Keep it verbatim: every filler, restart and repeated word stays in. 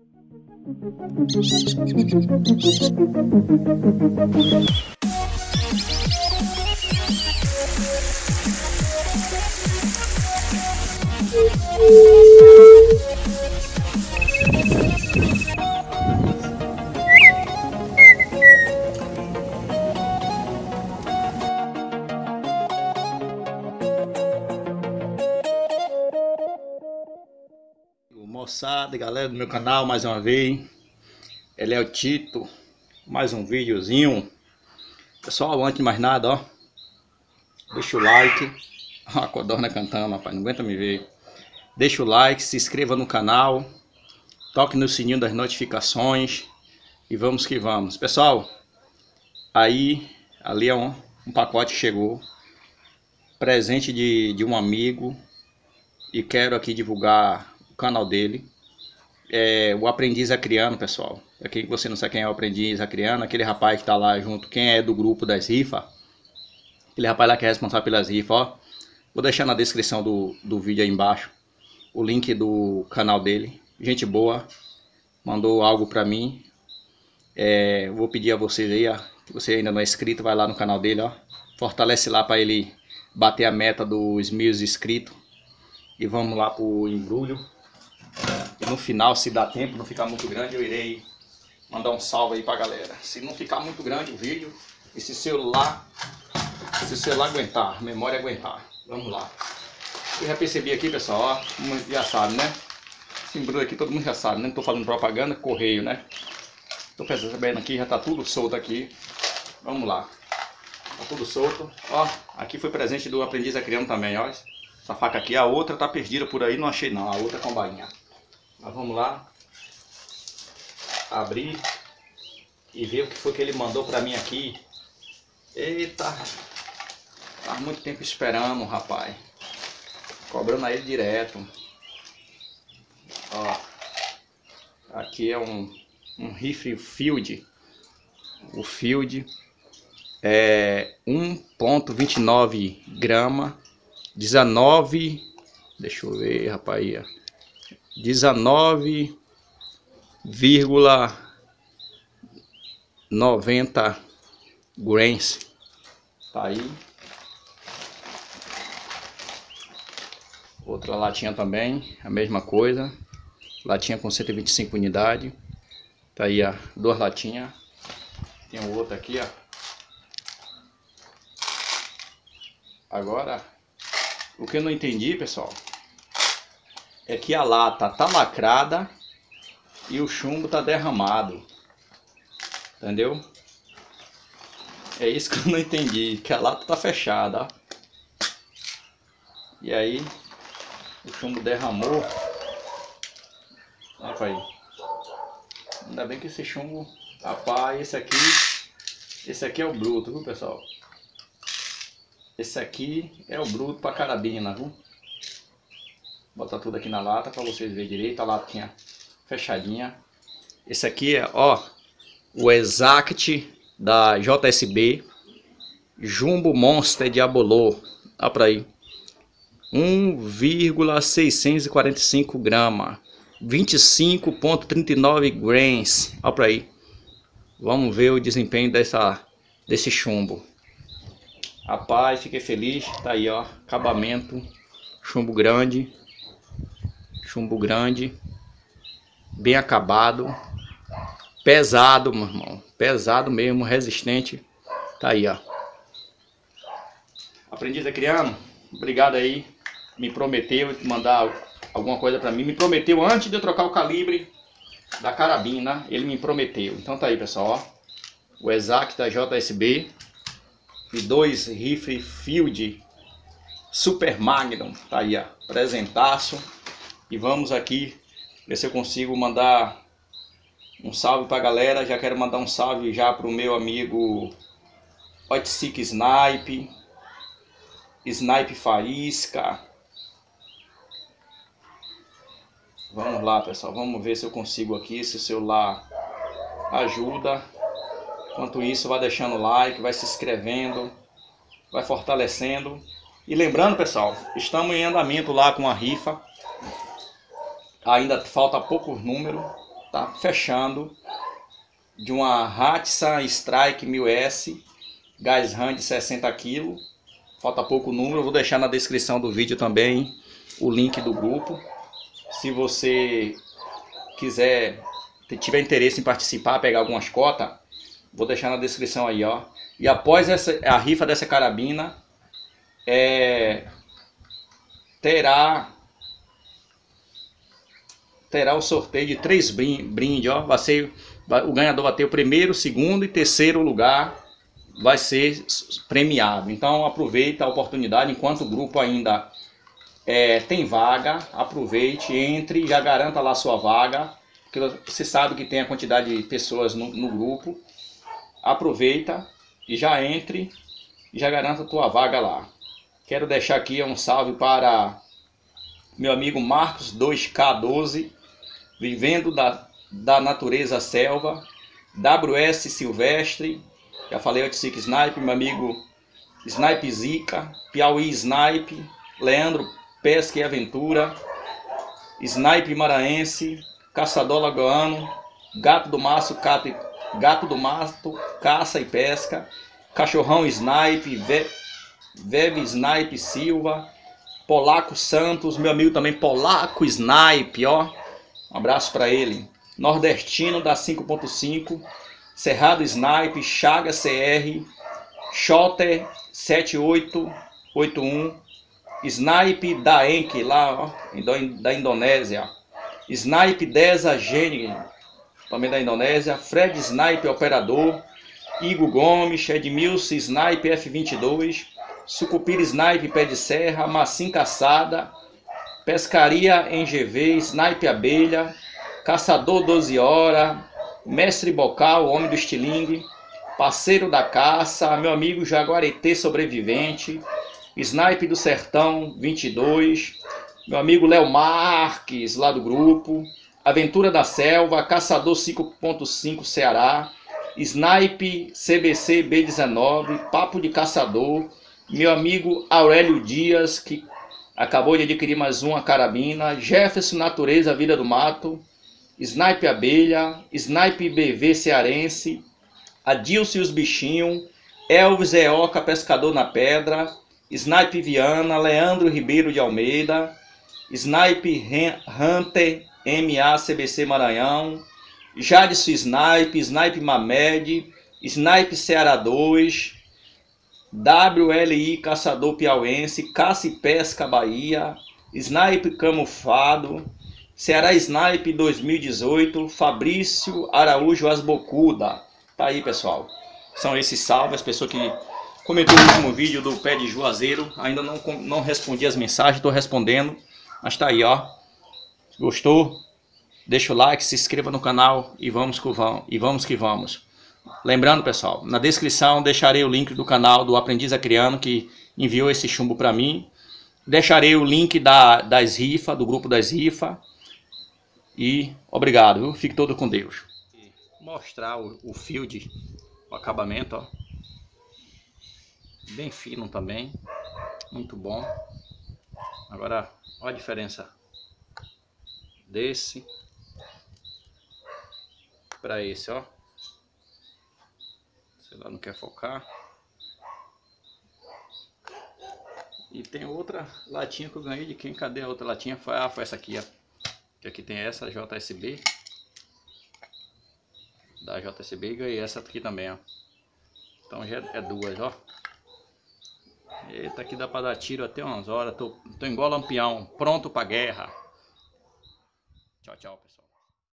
Moçada, galera do meu canal, mais uma vez, ele é o Tito, mais um videozinho. Pessoal, antes de mais nada, ó, deixa o like. Ó, a codorna cantando, rapaz, não aguenta me ver. Deixa o like, se inscreva no canal, toque no sininho das notificações e vamos que vamos. Pessoal, aí, ali é um, um pacote que chegou, presente de, de um amigo, e quero aqui divulgar o canal dele. É, o Aprendiz Acriano, pessoal. Pra quem você não sabe quem é o Aprendiz Acriano, aquele rapaz que tá lá junto, quem é do grupo das rifas, aquele rapaz lá que é responsável pelas rifas, ó. Vou deixar na descrição do, do vídeo aí embaixo o link do canal dele. Gente boa, mandou algo pra mim. É, vou pedir a vocês aí, ó, que você ainda não é inscrito, vai lá no canal dele, ó. Fortalece lá pra ele bater a meta dos mil inscritos. E vamos lá pro embrulho. E no final, se dá tempo, não ficar muito grande, eu irei mandar um salve aí pra galera. Se não ficar muito grande o vídeo, e se celular, se o celular aguentar, a memória aguentar, vamos lá. Eu já percebi aqui, pessoal, ó, todo mundo já sabe, né? Esse embrulho aqui todo mundo já sabe, né? Não tô falando propaganda, correio, né? Tô percebendo aqui, já tá tudo solto aqui. Vamos lá. Tá tudo solto. Ó, aqui foi presente do Aprendiz Acriano também, ó. Essa faca aqui, a outra tá perdida por aí, não achei não, a outra com bainha. Mas vamos lá, abrir e ver o que foi que ele mandou pra mim aqui. Eita, tá muito tempo esperando, rapaz, cobrando a ele direto. Ó, aqui é um, um rifle Field, o Field é um ponto vinte e nove grama, dezenove, deixa eu ver, rapaz, dezenove vírgula noventa grains. Tá aí. Outra latinha também, a mesma coisa. Latinha com cento e vinte e cinco unidades. Tá aí, ó, duas latinhas. Tem outra aqui, ó. Agora, o que eu não entendi, pessoal, é que a lata tá lacrada e o chumbo tá derramado, entendeu? É isso que eu não entendi, que a lata tá fechada, ó. E aí o chumbo derramou. Olha aí. Ainda bem que esse chumbo, rapaz, esse aqui, esse aqui é o bruto, viu, pessoal? Esse aqui é o bruto pra carabina, viu? Botar tudo aqui na lata para vocês verem direito, a latinha fechadinha. Esse aqui é, ó, o Exact da J S B Jumbo Monster Diabolô. Olha pra aí, um vírgula seiscentos e quarenta e cinco grama, vinte e cinco ponto trinta e nove grains. Olha pra aí, vamos ver o desempenho dessa, desse chumbo. Rapaz, fiquei feliz. Tá aí, ó, acabamento, chumbo grande. Chumbo grande, bem acabado, pesado, meu irmão, pesado mesmo, resistente. Tá aí, ó. Aprendiz Acriano, obrigado aí, me prometeu mandar alguma coisa pra mim, me prometeu antes de eu trocar o calibre da carabina, ele me prometeu. Então tá aí, pessoal, ó, o Exact da J S B e dois rifle Field Super Magnum, tá aí, ó, presentaço. E vamos aqui ver se eu consigo mandar um salve pra galera. Já quero mandar um salve já pro meu amigo Hotseek Snipe, Snipe Faísca. Vamos lá, pessoal, vamos ver se eu consigo aqui, se o celular ajuda. Enquanto isso, vai deixando o like, vai se inscrevendo, vai fortalecendo. E lembrando, pessoal, estamos em andamento lá com a rifa. Ainda falta poucos números, tá fechando de uma Hatsan Strike mil S, gás hand sessenta quilos. Falta pouco número, eu vou deixar na descrição do vídeo também o link do grupo. Se você quiser, tiver interesse em participar, pegar algumas cotas, vou deixar na descrição aí, ó. E após essa, a rifa dessa carabina, é, terá terá o sorteio de três brindes, ó. Vai ser, vai, o ganhador vai ter o primeiro, segundo e terceiro lugar, vai ser premiado. Então aproveita a oportunidade, enquanto o grupo ainda é, tem vaga, aproveite, entre e já garanta lá a sua vaga, porque você sabe que tem a quantidade de pessoas no, no grupo. Aproveita e já entre e já garanta a tua vaga lá. Quero deixar aqui um salve para meu amigo Marcos dois K doze, vivendo da, da natureza selva, W S Silvestre, já falei Otsic Snipe, meu amigo Snipe Zica, Piauí Snipe, Leandro Pesca e Aventura, Snipe Maranhense, Caçador Lagoano, Gato do Maço, Gato, Gato do Mato, Caça e Pesca, Cachorrão Snipe, Ve, Veve Snipe Silva, Polaco Santos, meu amigo também Polaco Snipe, ó, um abraço para ele, Nordestino da cinco ponto cinco, Cerrado Snipe, Chaga C R, Shotter sete oito oito um, Snipe da Enki, lá ó, da Indonésia, Snipe Deza Gene, também da Indonésia, Fred Snipe Operador, Igor Gomes, Edmilson Snipe F vinte e dois, Sucupira Snipe Pé de Serra, Massim Caçada, Pescaria em G V, Snipe Abelha, Caçador doze horas, Mestre Bocal, Homem do Estilingue, Parceiro da Caça, meu amigo Jaguaretê Sobrevivente, Snipe do Sertão vinte e dois, meu amigo Léo Marques, lá do grupo, Aventura da Selva, Caçador cinco ponto cinco Ceará, Snipe C B C B dezenove, Papo de Caçador, meu amigo Aurélio Dias, que acabou de adquirir mais uma carabina, Jefferson Natureza Vida do Mato, Snipe Abelha, Snipe B V Cearense, Adilson e os Bichinhos, Elvis Eoca Pescador na Pedra, Snipe Viana, Leandro Ribeiro de Almeida, Snipe Hunter M A C B C Maranhão, Jadson Snipe, Snipe Mamed, Snipe Ceará dois, W L I Caçador Piauense, Caça e Pesca Bahia, Snipe Camuflado, Ceará Snipe dois mil e dezoito, Fabrício Araújo Asbocuda. Tá aí, pessoal. São esses salves, as pessoas que comentou no último vídeo do pé de Juazeiro. Ainda não, não respondi as mensagens, estou respondendo. Mas tá aí, ó. Gostou? Deixa o like, se inscreva no canal e vamos que vamos. E vamos que vamos. Lembrando, pessoal, na descrição deixarei o link do canal do Aprendiz Acriano, que enviou esse chumbo para mim. Deixarei o link da, das rifas, do grupo das rifas. E obrigado, viu? Fique todo com Deus. Mostrar o, o field, o acabamento, ó. Bem fino também, muito bom. Agora, olha a diferença desse para esse, ó. Sei lá, não quer focar. E tem outra latinha que eu ganhei de quem? Cadê a outra latinha? Foi, ah, foi essa aqui, ó. Que aqui tem essa J S B. Da J S B e ganhei essa aqui também, ó. Então já é duas, ó. Eita, aqui dá pra dar tiro até umas horas. Tô, tô igual lampião, pronto pra guerra. Tchau, tchau, pessoal.